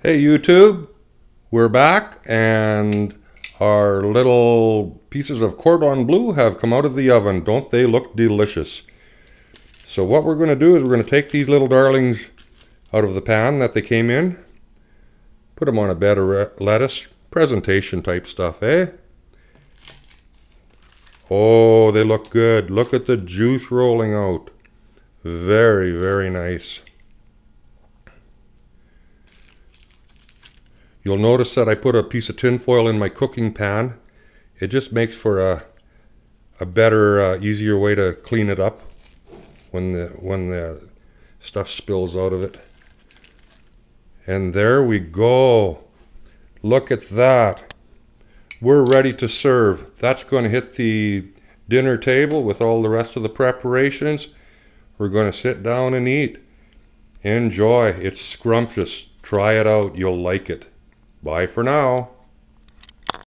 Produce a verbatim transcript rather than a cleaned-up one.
Hey YouTube, we're back and our little pieces of cordon bleu have come out of the oven. Don't they look delicious? So what we're going to do is we're going to take these little darlings out of the pan that they came in, put them on a bed of lettuce, presentation type stuff, eh? Oh, they look good. Look at the juice rolling out. Very, very nice. You'll notice that I put a piece of tin foil in my cooking pan. It just makes for a, a better, uh, easier way to clean it up when the, when the stuff spills out of it. And there we go. Look at that. We're ready to serve. That's going to hit the dinner table with all the rest of the preparations. We're going to sit down and eat. Enjoy. It's scrumptious. Try it out. You'll like it. Bye for now.